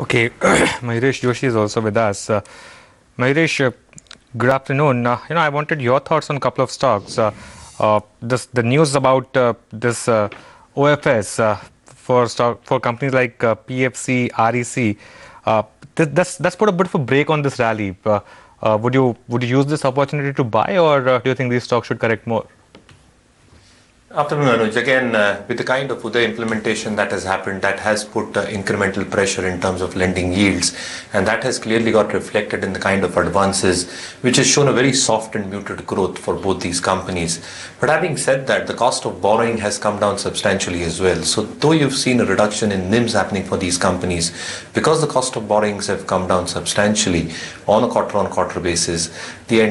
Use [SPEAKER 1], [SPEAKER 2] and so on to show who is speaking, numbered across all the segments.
[SPEAKER 1] Okay, Mahirish Joshi is also with us. Mahirish, good afternoon. I wanted your thoughts on a couple of stocks. The news about this OFS for companies like PFC, REC. That's put a bit of a break on this rally. Would you use this opportunity to buy, or do you think these stocks should correct more?
[SPEAKER 2] Afternoon, Anuj. Again, with the kind of Uday implementation that has happened, that has put incremental pressure in terms of lending yields, and that has clearly got reflected in the kind of advances, which has shown a very soft and muted growth for both these companies. But having said that, the cost of borrowing has come down substantially as well. So though you've seen a reduction in NIMs happening for these companies, because the cost of borrowings have come down substantially on a quarter-on-quarter basis, the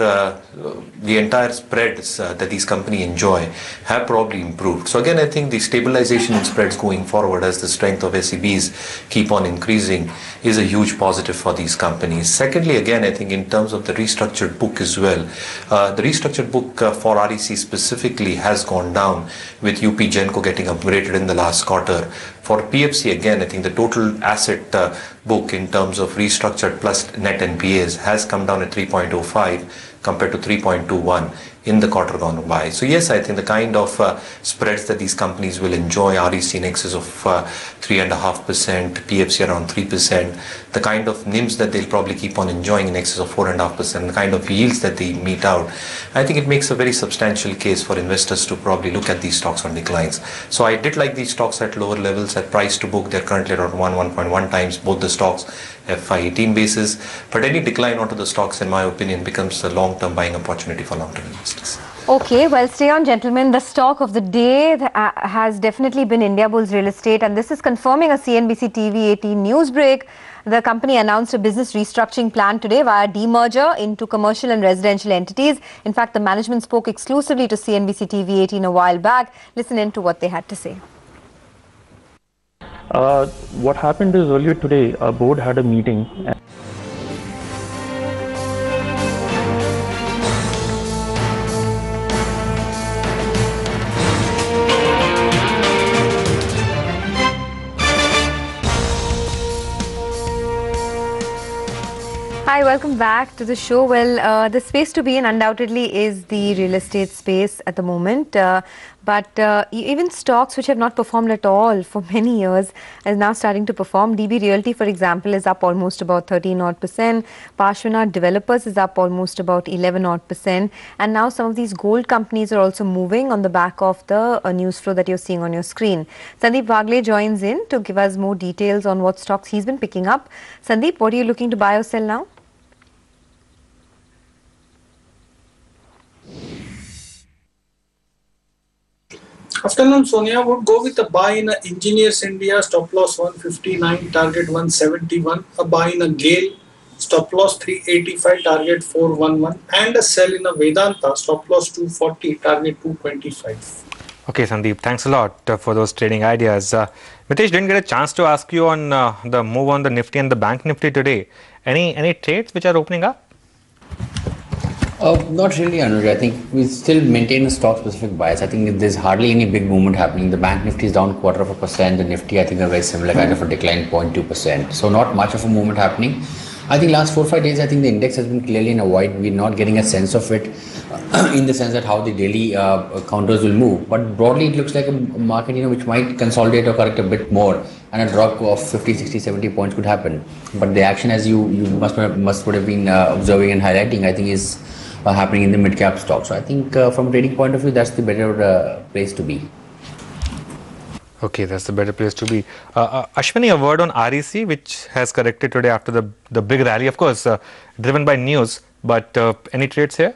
[SPEAKER 2] entire spreads that these companies enjoy have probably improved. So again, I think the stabilization in spreads going forward as the strength of SEBs keep on increasing is a huge positive for these companies. Secondly, again, I think in terms of the restructured book as well, the restructured book for REC specifically has gone down, with UP Genco getting upgraded in the last quarter. For PFC, again, I think the total asset book in terms of restructured plus net NPAs has come down at 3.05 compared to 3.21 in the quarter gone by. So yes, I think the kind of spreads that these companies will enjoy, REC in excess of 3.5%, PFC around 3%, the kind of NIMs that they'll probably keep on enjoying in excess of 4.5%, the kind of yields that they mete out, I think it makes a very substantial case for investors to probably look at these stocks on declines. So I did like these stocks at lower levels. At price to book, they're currently around 1.1 times, both the stocks FY18 basis. But any decline onto the stocks, in my opinion, becomes a long-term buying opportunity for long-term investors.
[SPEAKER 3] Okay, well, stay on, gentlemen. The stock of the day has definitely been Indiabulls Real Estate, and this is confirming a CNBC TV 18 news break. The company announced a business restructuring plan today via demerger into commercial and residential entities. In fact, the management spoke exclusively to CNBC TV 18 a while back. Listen in to what they had to say.
[SPEAKER 4] What happened is earlier today, our board had a meeting.
[SPEAKER 3] Hi, welcome back to the show. Well, the space to be in undoubtedly is the real estate space at the moment. But even stocks which have not performed at all for many years are now starting to perform. DB Realty, for example, is up almost about 13%. Parshvanath Developers is up almost about 11%. And now some of these gold companies are also moving on the back of the news flow that you're seeing on your screen. Sandeep Wagle joins in to give us more details on what stocks he's been picking up. Sandeep, what are you looking to buy or sell now?
[SPEAKER 5] Afternoon, Sonia. Would go with a buy in a Engineers India, stop loss 159, target 171. A buy in a Gale, stop loss 385, target 411. And a sell in a Vedanta, stop loss 240, target 225.
[SPEAKER 1] Okay, Sandeep, thanks a lot for those trading ideas. Mitesh, didn't get a chance to ask you on the move on the Nifty and the Bank Nifty today. Any trades which are opening up?
[SPEAKER 6] Not really, Anuj. I think we still maintain a stock-specific bias. I think there's hardly any big movement happening. The Bank Nifty is down 0.25%. The Nifty, I think, a very similar kind of a decline, 0.2%. So not much of a movement happening. I think last 4-5 days, I think the index has been clearly in a void. We're not getting a sense of it in the sense that how the daily counters will move. But broadly, it looks like a market, which might consolidate or correct a bit more, and a drop of 50, 60, 70 points could happen. But the action, as you must would have been observing and highlighting, I think is happening in the mid-cap stock. So I think from a trading point of view, that's the better place to be.
[SPEAKER 1] Okay, that's the better place to be. Ashwini, a word on REC, which has corrected today after the big rally, of course, driven by news, but any trades here?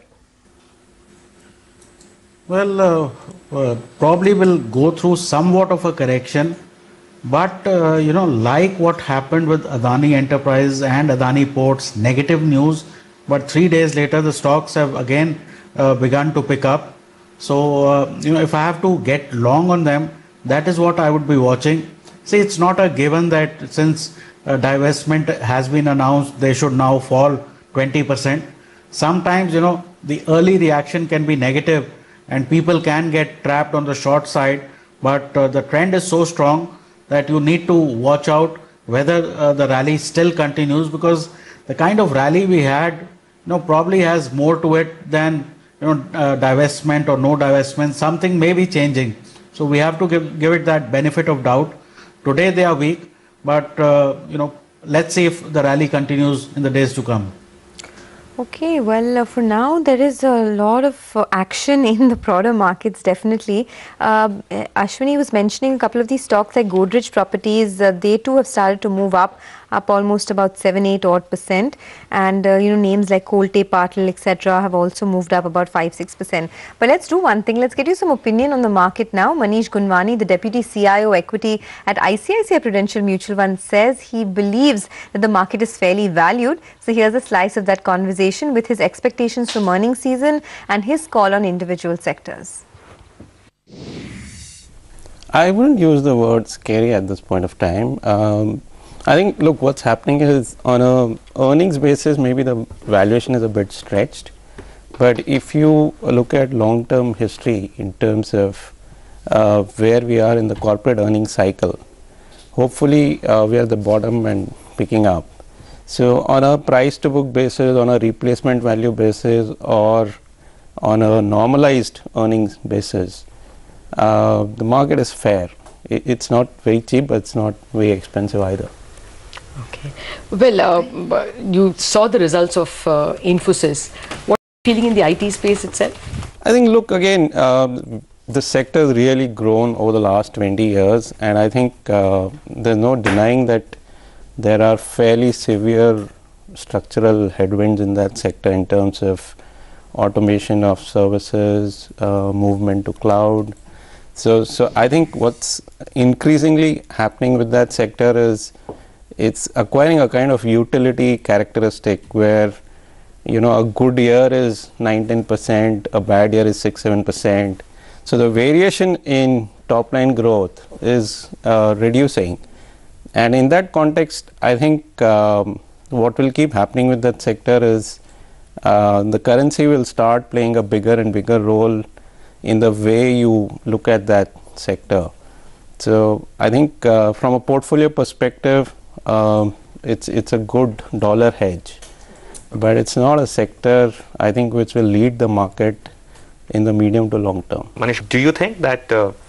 [SPEAKER 7] Well, probably will go through somewhat of a correction, but like what happened with Adani Enterprises and Adani Ports, negative news, but 3 days later the stocks have again begun to pick up. So if I have to get long on them, that is what I would be watching. See, it's not a given that since divestment has been announced, they should now fall 20%. Sometimes the early reaction can be negative and people can get trapped on the short side, but the trend is so strong that you need to watch out whether the rally still continues, because the kind of rally we had, probably has more to it than divestment or no divestment. Something may be changing, so we have to give it that benefit of doubt. Today they are weak, but let's see if the rally continues in the days to come.
[SPEAKER 3] Okay, well, for now, there is a lot of action in the broader markets, definitely. Ashwini was mentioning a couple of these stocks like Godrej Properties, they too have started to move up almost about 7-8 odd %. And, names like Kolte, Patil, etc. have also moved up about 5-6%. But let's do one thing. Let's get you some opinion on the market now. Manish Gunwani, the Deputy CIO Equity at ICICI Prudential Mutual Fund, says he believes that the market is fairly valued. So here's a slice of that conversation with his expectations from earnings season and his call on individual sectors.
[SPEAKER 8] I wouldn't use the word scary at this point of time. I think, look, what's happening is on a earnings basis, maybe the valuation is a bit stretched. But if you look at long-term history in terms of where we are in the corporate earnings cycle, hopefully we are at the bottom and picking up. So on a price to book basis, on a replacement value basis, or on a normalized earnings basis, the market is fair. It's not very cheap, but it's not very expensive either.
[SPEAKER 9] Okay. Well, you saw the results of Infosys. What are you feeling in the IT space itself?
[SPEAKER 8] I think, look, again, the sector has really grown over the last 20 years, and I think there's no denying that there are fairly severe structural headwinds in that sector in terms of automation of services, movement to cloud. So I think what's increasingly happening with that sector is it's acquiring a kind of utility characteristic where, a good year is 9-10%, a bad year is 6-7%. So the variation in top line growth is reducing. And in that context, I think what will keep happening with that sector is the currency will start playing a bigger and bigger role in the way you look at that sector. So I think from a portfolio perspective, it's a good dollar hedge, but it's not a sector, I think, which will lead the market in the medium to long term.
[SPEAKER 1] Manish, do you think that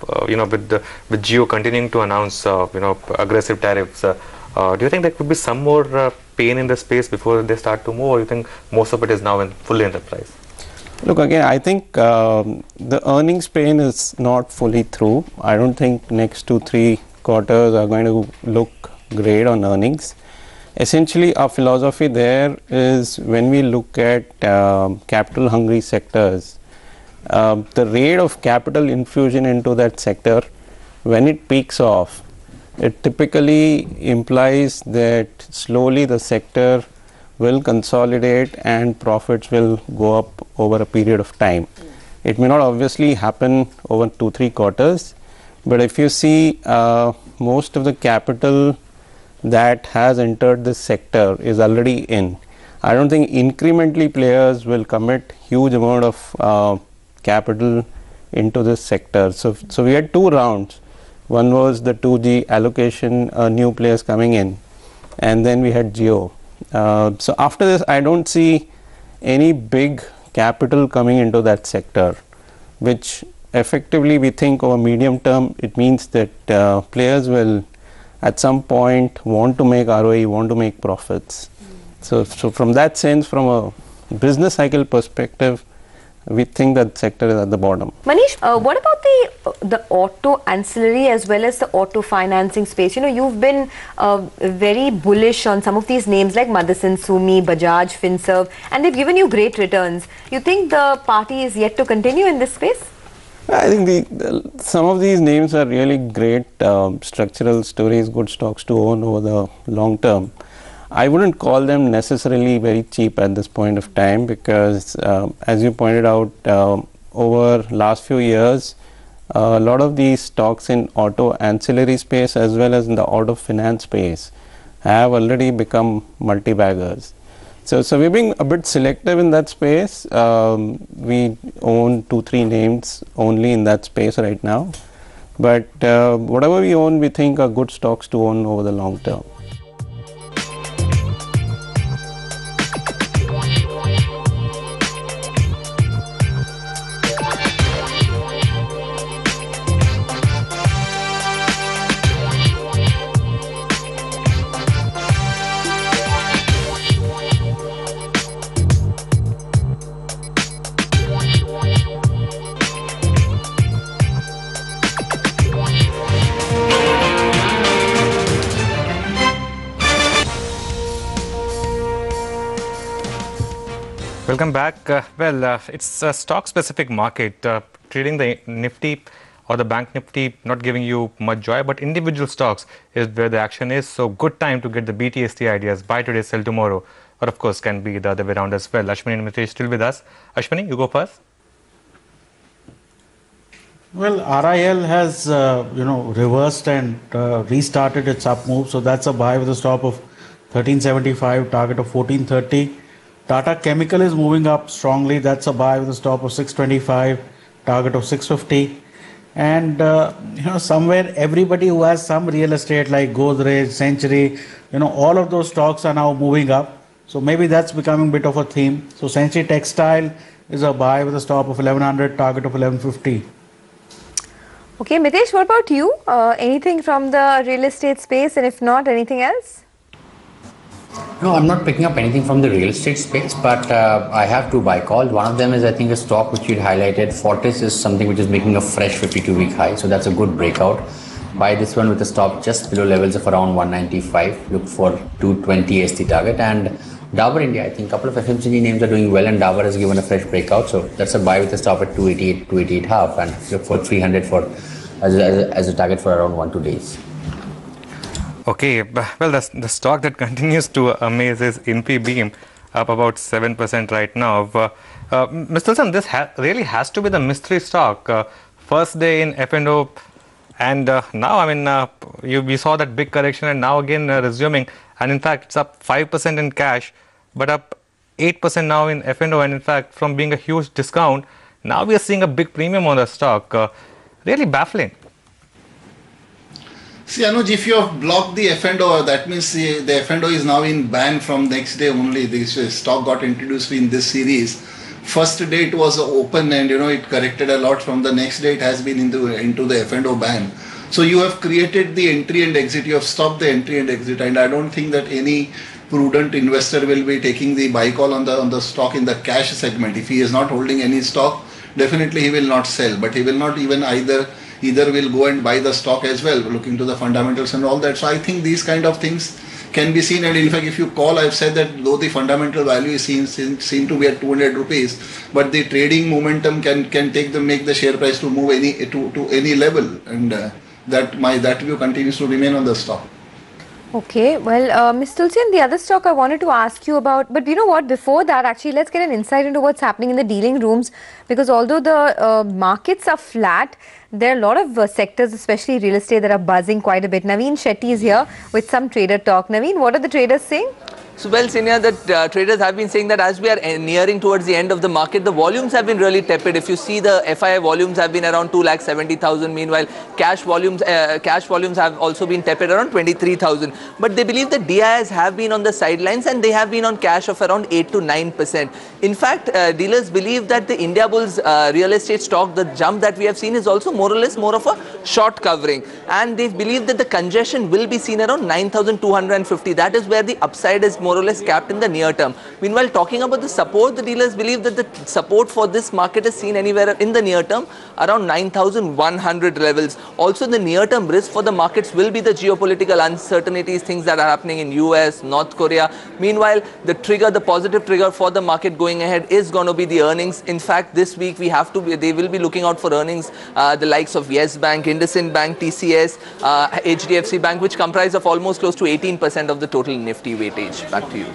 [SPEAKER 1] with Jio continuing to announce aggressive tariffs, do you think there could be some more pain in the space before they start to move, or you think most of it is now fully in the price?
[SPEAKER 8] Look, again, I think the earnings pain is not fully through. I don't think next 2-3 quarters are going to look great on earnings. Essentially, our philosophy there is when we look at capital hungry sectors, the rate of capital infusion into that sector, when it peaks off, it typically implies that slowly the sector will consolidate and profits will go up over a period of time. It may not obviously happen over 2-3 quarters, but if you see most of the capital that has entered this sector is already in. I don't think incrementally players will commit huge amount of capital into this sector. So we had 2 rounds. One was the 2G allocation, new players coming in, and then we had Jio. So after this, I don't see any big capital coming into that sector, which effectively we think over medium term, it means that players will at some point want to make ROE, want to make profits. So from that sense, from a business cycle perspective, we think that sector is at the bottom.
[SPEAKER 3] Manish, what about the auto ancillary as well as the auto financing space? You've been very bullish on some of these names like Motherson Sumi, Bajaj, Finserv, and they've given you great returns. You think the party is yet to continue in this space?
[SPEAKER 8] I think some of these names are really great structural stories, good stocks to own over the long term. I wouldn't call them necessarily very cheap at this point of time because as you pointed out, over last few years, a lot of these stocks in auto ancillary space as well as in the auto finance space have already become multi-baggers. So we're being a bit selective in that space. We own 2-3 names only in that space right now. But whatever we own, we think are good stocks to own over the long term.
[SPEAKER 1] Welcome back. It's a stock-specific market. Trading the Nifty or the Bank Nifty not giving you much joy, but individual stocks is where the action is. So good time to get the BTST ideas. Buy today, sell tomorrow. Or of course, can be the other way around as well. Ashwini and Mitesh still with us. Ashwini, you go first.
[SPEAKER 7] Well, RIL has reversed and restarted its up move, so that's a buy with a stop of 1375, target of 1430. Tata Chemical is moving up strongly. That's a buy with a stop of 625, target of 650. And somewhere everybody who has some real estate like Godrej, Century, all of those stocks are now moving up. So maybe that's becoming a bit of a theme. So Century Textile is a buy with a stop of 1100, target of 1150.
[SPEAKER 3] Okay, Mitesh, what about you? Anything from the real estate space, and if not, anything else?
[SPEAKER 6] No, I'm not picking up anything from the real estate space, but I have two buy calls. One of them is, I think, a stock which you'd highlighted. Fortis is something which is making a fresh 52-week high, so that's a good breakout. Buy this one with a stop just below levels of around 195. Look for 220 as the target. And Dabur India, I think a couple of FMCG names are doing well, and Dabur has given a fresh breakout, so that's a buy with a stop at 288, 288.5, and look for 300 as a target for around 1-2 days.
[SPEAKER 1] Okay, well, the stock that continues to amaze is Infibeam, up about 7% right now. Mr. Wilson, this really has to be the mystery stock. First day in F&O, and now, we saw that big correction, and now again resuming. And in fact, it's up 5% in cash, but up 8% now in F&O. And in fact, from being a huge discount, now we are seeing a big premium on the stock. Really baffling.
[SPEAKER 10] See, Anuj, if you have blocked the F&O, that means the F&O is now in ban from next day only. This stock got introduced in this series. First day it was open, and it corrected a lot. From the next day it has been into the F&O ban. So you have created the entry and exit. You have stopped the entry and exit, and I don't think that any prudent investor will be taking the buy call on the stock in the cash segment. If he is not holding any stock, definitely he will not sell, but he will not even either will go and buy the stock as well, looking to the fundamentals and all that. So I think these kind of things can be seen, and in fact, if you call, I've said that though the fundamental value is seen to be at 200 rupees, but the trading momentum can make the share price to move to any level, and that view continues to remain on the stock.
[SPEAKER 3] Okay, well, Ms. Tulsian, the other stock I wanted to ask you about, but you know what, before that, actually, let's get an insight into what's happening in the dealing rooms, because although the markets are flat, there are a lot of sectors, especially real estate, that are buzzing quite a bit. Naveen Shetty is here with some trader talk. Naveen, what are the traders saying?
[SPEAKER 11] So, well, Senior, the traders have been saying that as we are nearing towards the end of the market, the volumes have been really tepid. If you see, the FII volumes have been around 2,70,000. Meanwhile, cash volumes have also been tepid around 23,000. But they believe that DIs have been on the sidelines, and they have been on cash of around 8 to 9%. In fact, dealers believe that the Indiabulls real estate stock, the jump that we have seen, is also more or less more of a short covering. And they believe that the congestion will be seen around 9,250. That is where the upside is more or less capped in the near term. Meanwhile, talking about the support, the dealers believe that the support for this market is seen anywhere in the near term around 9,100 levels. Also, the near term risk for the markets will be the geopolitical uncertainties, things that are happening in US, North Korea. Meanwhile, the positive trigger for the market going ahead is going to be the earnings. In fact, this week they will be looking out for earnings, the likes of Yes Bank, IndusInd Bank, TCS, HDFC Bank, which comprise of almost close to 18% of the total Nifty weightage. Back to you.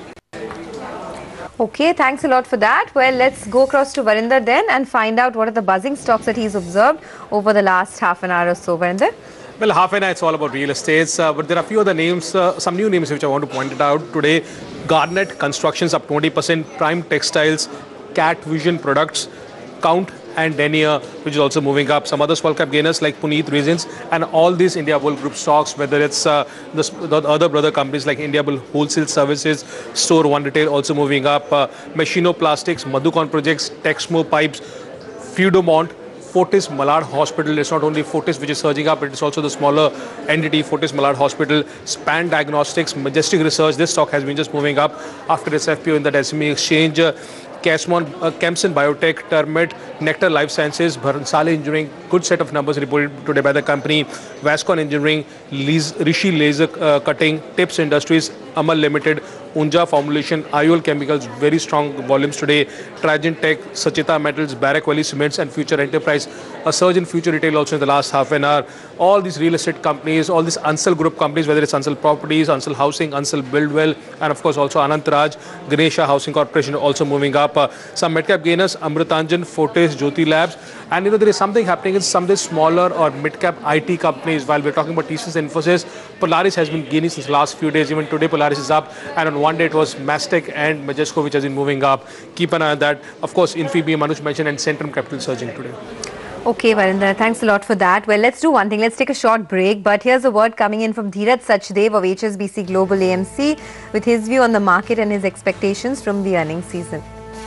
[SPEAKER 3] Okay, thanks a lot for that. Well, let's go across to Varinder then and find out what are the buzzing stocks that he's observed over the last half an hour or so. Varinder?
[SPEAKER 12] Well, half an hour it's all about real estates, but there are a few other names, some new names which I want to point it out today. Garnet Constructions up 20%, Prime Textiles, Cat Vision Products, Count and Denier, which is also moving up. Some other small cap gainers like Puneet Resins, and all these Indiabull Group stocks, whether it's the other brother companies like Indiabull Wholesale Services, Store One Retail also moving up, Machino Plastics, Madhucon Projects, Texmo Pipes, Feudomont, Fortis Malad Hospital. It's not only Fortis which is surging up, it's also the smaller entity, Fortis Malad Hospital, Span Diagnostics, Majestic Research. This stock has been just moving up after its FPO in the SME exchange. Kempson Biotech, Termet, Nectar Life Sciences, Bhansali Engineering, good set of numbers reported today by the company. Vascon Engineering, Rishi Laser Cutting, Tips Industries, Amal Limited, Unja Formulation, IOL Chemicals, very strong volumes today. Trajant Tech, Sachita Metals, Barrack Valley Cements and Future Enterprise. A surge in future retail also in the last half an hour. All these real estate companies, all these Ansal Group companies, whether it's Ansal Properties, Ansal Housing, Ansal Buildwell, and of course also Anantraj, Ganesha Housing Corporation also moving up. Some mid-cap gainers, Amritanjan, Fortis, Jyoti Labs. And there is something happening in some of the smaller or mid-cap IT companies. While we're talking about TCS, Infosys, Polaris has been gaining since the last few days. Even today, Polaris is up. And on one day, it was Mastec and Majesco, which has been moving up. Keep an eye on that. Of course, Infibeam, Manoj mentioned, and Centrum Capital surging today.
[SPEAKER 3] Okay, Varinder, thanks a lot for that. Well, let's do one thing. Let's take a short break. But here's a word coming in from Dheeraj Sachdev of HSBC Global AMC with his view on the market and his expectations from the earnings season.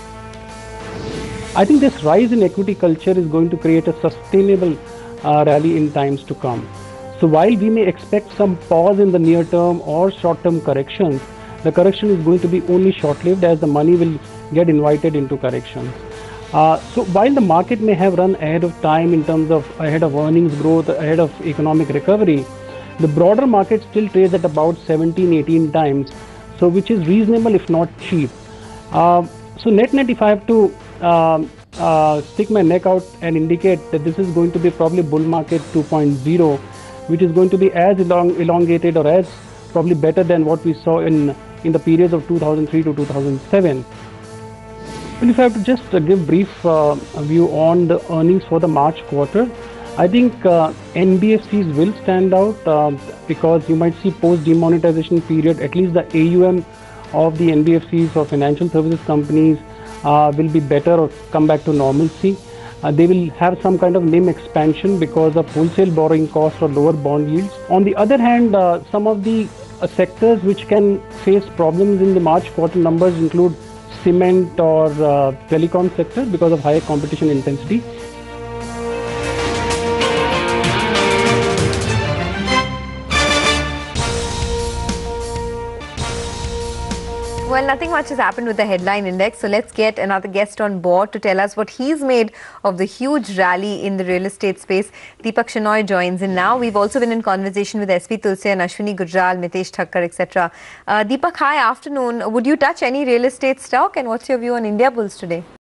[SPEAKER 13] I think this rise in equity culture is going to create a sustainable rally in times to come. So while we may expect some pause in the near term or short term corrections, the correction is going to be only short lived as the money will get invited into corrections. So while the market may have run ahead of time in terms of ahead of earnings growth, ahead of economic recovery, the broader market still trades at about 17-18 times, so which is reasonable if not cheap. So net if I have to stick my neck out and indicate that this is going to be probably bull market 2.0, which is going to be as elongated or as probably better than what we saw in the periods of 2003 to 2007. And if I have to just give brief view on the earnings for the March quarter, I think NBFCs will stand out because you might see post demonetization period, at least the AUM of the NBFCs or financial services companies will be better or come back to normalcy. They will have some kind of NIM expansion because of wholesale borrowing costs or lower bond yields. On the other hand, some of the sectors which can face problems in the March quarter numbers include cement or telecom sector because of higher competition intensity.
[SPEAKER 3] Well, nothing much has happened with the headline index, so let's get another guest on board to tell us what he's made of the huge rally in the real estate space. Deepak Shenoy joins in now. We've also been in conversation with SP Tulsian, Ashwini Gujral, Mitesh Thakkar, etc. Deepak, hi, afternoon. Would you touch any real estate stock, and what's your view on India Bulls today?